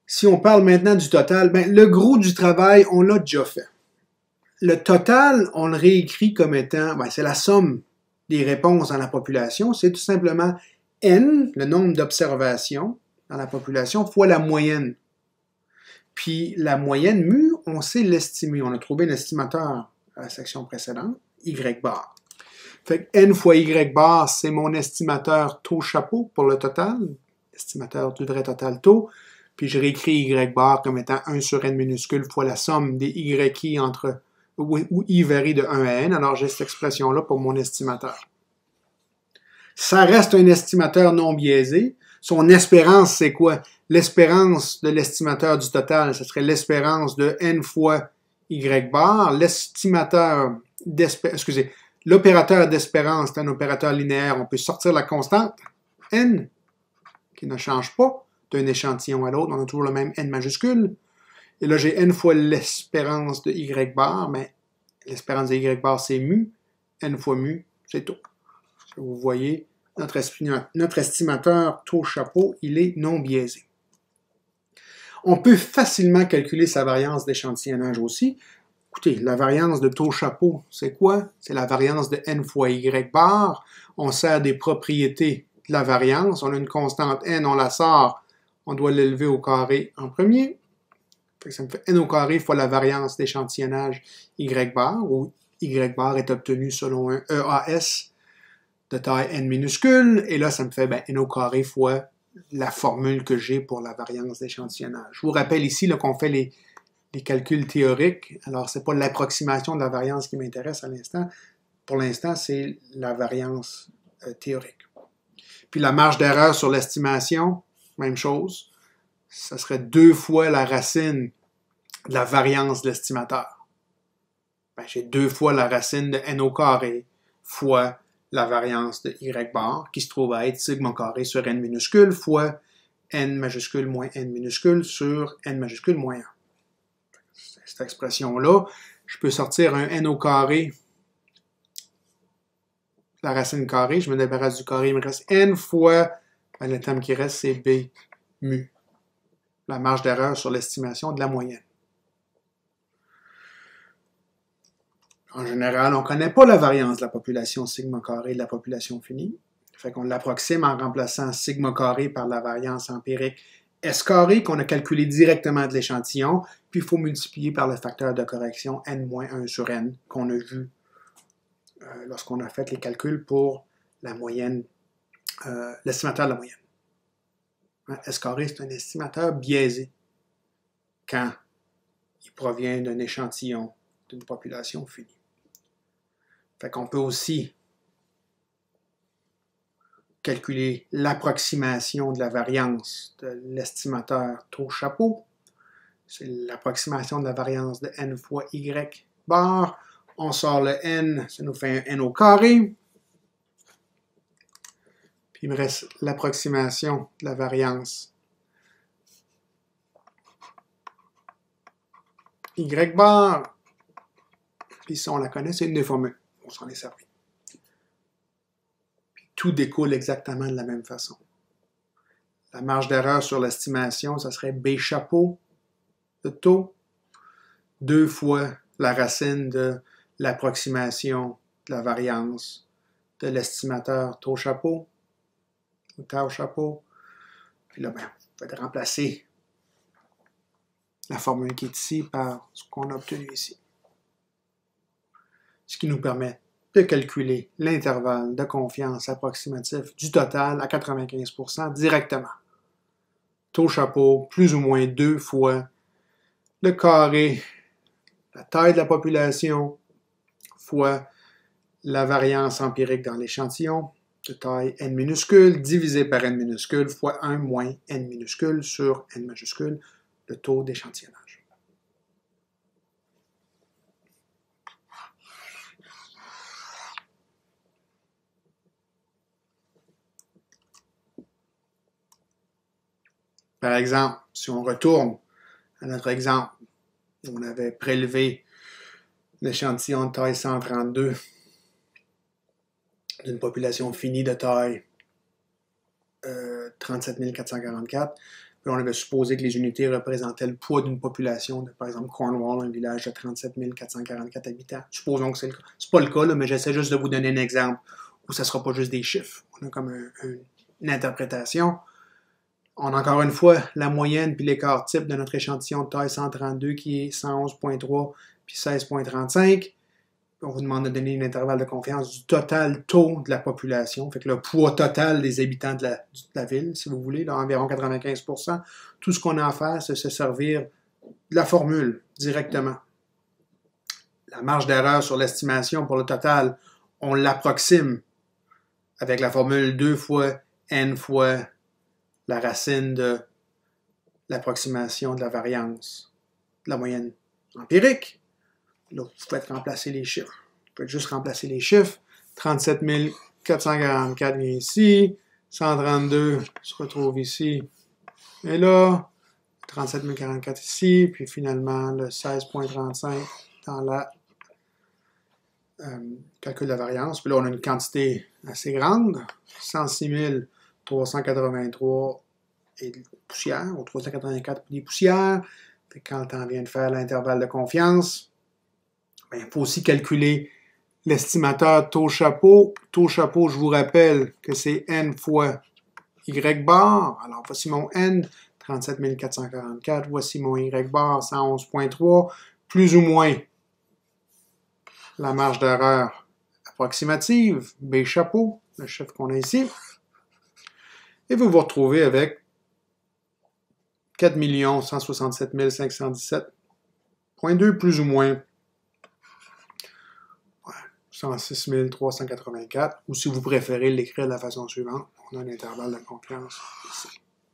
Si on parle maintenant du total, ben, le gros du travail, on l'a déjà fait. Le total, on le réécrit comme étant, ben, c'est la somme des réponses dans la population, c'est tout simplement N, le nombre d'observations dans la population, fois la moyenne. Puis la moyenne mu, on sait l'estimer. On a trouvé l'estimateur à la section précédente, Y bar. Fait que N fois Y bar, c'est mon estimateur taux chapeau pour le total, estimateur du vrai total taux. Puis je réécris Y bar comme étant 1 sur N minuscule fois la somme des YI entre, où I varie de 1 à N. Alors j'ai cette expression-là pour mon estimateur. Ça reste un estimateur non biaisé. Son espérance, c'est quoi? L'espérance de l'estimateur du total, ce serait l'espérance de N fois Y bar. L'estimateur l'opérateur d'espérance, c'est un opérateur linéaire. On peut sortir la constante N, qui ne change pas d'un échantillon à l'autre. On a toujours le même N majuscule. Et là, j'ai N fois l'espérance de Y bar, mais l'espérance de Y bar, c'est mu. N fois mu, c'est taux. Vous voyez, notre estimateur taux chapeau, il est non biaisé. On peut facilement calculer sa variance d'échantillonnage aussi. Écoutez, la variance de taux chapeau, c'est quoi? C'est la variance de N fois Y bar. On sert des propriétés de la variance. On a une constante N, on la sort. On doit l'élever au carré en premier. Ça me fait N au carré fois la variance d'échantillonnage Y bar, où Y bar est obtenu selon un EAS de taille N minuscule. Et là, ça me fait N au carré fois la formule que j'ai pour la variance d'échantillonnage. Je vous rappelle ici qu'on fait les calculs théoriques. Alors, ce n'est pas l'approximation de la variance qui m'intéresse à l'instant. Pour l'instant, c'est la variance théorique. Puis la marge d'erreur sur l'estimation, même chose. Ça serait 2 fois la racine de la variance de l'estimateur. J'ai 2 fois la racine de N au carré fois la variance de Y bar, qui se trouve à être sigma carré sur N minuscule fois N majuscule moins N minuscule sur N majuscule moins 1. Cette expression-là, je peux sortir un N au carré, la racine carrée, je me débarrasse du carré, il me reste N fois, le terme qui reste, c'est B mu, la marge d'erreur sur l'estimation de la moyenne. En général, on ne connaît pas la variance de la population sigma carré de la population finie. Fait qu'on l'approxime en remplaçant sigma carré par la variance empirique S carré qu'on a calculé directement de l'échantillon, puis il faut multiplier par le facteur de correction N-1 sur N qu'on a vu lorsqu'on a fait les calculs pour la moyenne, l'estimateur de la moyenne. S carré, c'est un estimateur biaisé quand il provient d'un échantillon d'une population finie. Fait qu'on peut aussi calculer l'approximation de la variance de l'estimateur taux chapeau. C'est l'approximation de la variance de N fois Y bar. On sort le N, ça nous fait un N au carré. Puis il me reste l'approximation de la variance Y bar. Puis ça, on la connaît, c'est une des formules. On s'en est servi. Puis tout découle exactement de la même façon. La marge d'erreur sur l'estimation, ça serait B chapeau de taux, 2 fois la racine de l'approximation de la variance de l'estimateur taux chapeau, ou tau chapeau. Puis là, on va remplacer la formule qui est ici par ce qu'on a obtenu ici. Ce qui nous permet de calculer l'intervalle de confiance approximatif du total à 95% directement. Taux chapeau, plus ou moins 2 fois le carré, la taille de la population, fois la variance empirique dans l'échantillon, de taille n minuscule, divisé par n minuscule, fois 1 moins n minuscule sur n majuscule, le taux d'échantillonnage. Par exemple, si on retourne à notre exemple, on avait prélevé l'échantillon de taille 132 d'une population finie de taille 37 444. Puis là, on avait supposé que les unités représentaient le poids d'une population de, par exemple, Cornwall, un village de 37 444 habitants. Supposons que c'est le cas. C'est pas le cas, là, mais j'essaie juste de vous donner un exemple où ça sera pas juste des chiffres. On a comme une interprétation. On a encore une fois la moyenne puis l'écart type de notre échantillon de taille 132 qui est 111.3 puis 16.35. On vous demande de donner un intervalle de confiance du total taux de la population, fait que le poids total des habitants de la ville, si vous voulez, là, environ 95%. Tout ce qu'on a à faire, c'est se servir de la formule directement. La marge d'erreur sur l'estimation pour le total, on l'approxime avec la formule 2 fois n fois la racine de l'approximation de la variance de la moyenne empirique. Là, vous pouvez remplacer les chiffres. Vous pouvez juste remplacer les chiffres. 37 444 vient ici. 132 se retrouve ici. Et là, 37 044 ici. Puis finalement, le 16.35 dans la calcul de la variance. Puis là, on a une quantité assez grande. 106 383 et de poussière, ou 384 des poussières. Fait que quand on vient de faire l'intervalle de confiance, il faut aussi calculer l'estimateur taux chapeau. Taux chapeau, je vous rappelle que c'est n fois y bar. Alors, voici mon n, 37 444. Voici mon y bar, 111.3. Plus ou moins la marge d'erreur approximative, b chapeau, le chiffre qu'on a ici. Et vous vous retrouvez avec 4 167 517.2, plus ou moins 106 384, ou si vous préférez l'écrire de la façon suivante, on a un intervalle de confiance ici.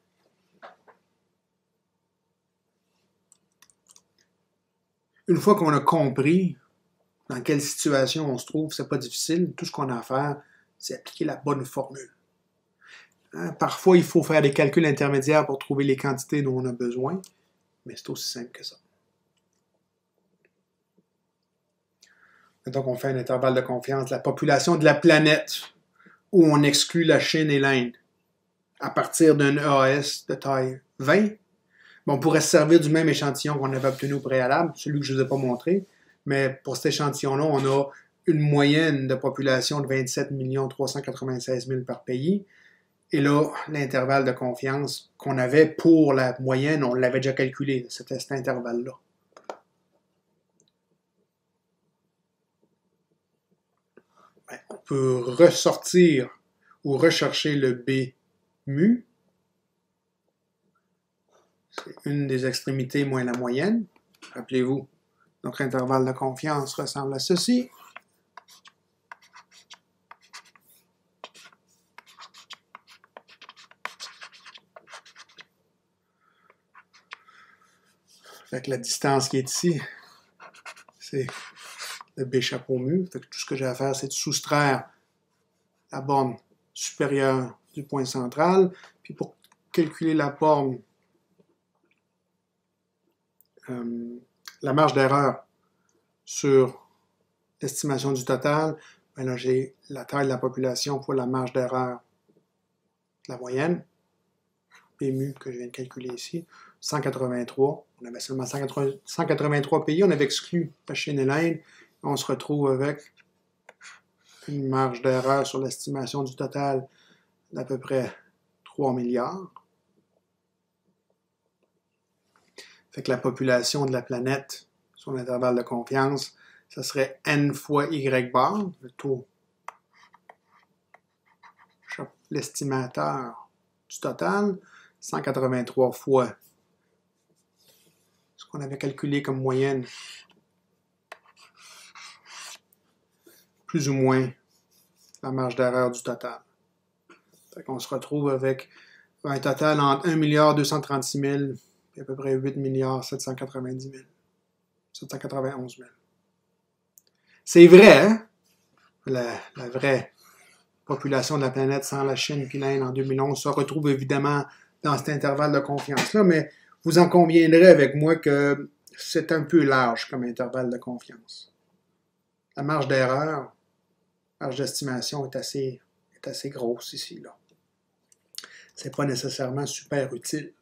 Une fois qu'on a compris dans quelle situation on se trouve, c'est pas difficile. Tout ce qu'on a à faire, c'est appliquer la bonne formule. Parfois, il faut faire des calculs intermédiaires pour trouver les quantités dont on a besoin, mais c'est aussi simple que ça. Donc, on fait un intervalle de confiance de la population de la planète où on exclut la Chine et l'Inde. À partir d'un EAS de taille 20, on pourrait se servir du même échantillon qu'on avait obtenu au préalable, celui que je ne vous ai pas montré, mais pour cet échantillon-là, on a une moyenne de population de 27 396 000 par pays. Et là, l'intervalle de confiance qu'on avait pour la moyenne, on l'avait déjà calculé, c'était cet intervalle-là. On peut ressortir ou rechercher le B mu. C'est une des extrémités moins la moyenne. Rappelez-vous, notre intervalle de confiance ressemble à ceci. Fait que la distance qui est ici, c'est le B chapeau mu. Fait que tout ce que j'ai à faire, c'est de soustraire la borne supérieure du point central. Puis pour calculer la borne, la marge d'erreur sur l'estimation du total, ben là j'ai la taille de la population fois la marge d'erreur de la moyenne, P mu que je viens de calculer ici, 183. On avait seulement 183 pays, on avait exclu la Chine et l'Inde. On se retrouve avec une marge d'erreur sur l'estimation du total d'à peu près 3 milliards. Fait que la population de la planète, sur l'intervalle de confiance, ça serait n fois y bar, le taux, l'estimateur du total, 183 fois ce qu'on avait calculé comme moyenne, plus ou moins la marge d'erreur du total. Fait qu'on se retrouve avec un total entre 1 236 000 et à peu près 8 790 000. 791 000. C'est vrai, hein? La vraie population de la planète sans la Chine et l'Inde en 2011 se retrouve évidemment dans cet intervalle de confiance-là, mais vous en conviendrez avec moi que c'est un peu large comme intervalle de confiance. La marge d'erreur, la marge d'estimation est assez grosse ici, là. C'est pas nécessairement super utile.